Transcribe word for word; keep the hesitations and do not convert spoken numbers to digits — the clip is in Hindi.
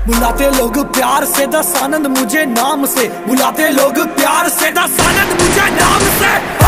बुलाते लोग प्यार से दस आनंद मुझे नाम से, बुलाते लोग प्यार से दस आनंद मुझे नाम से।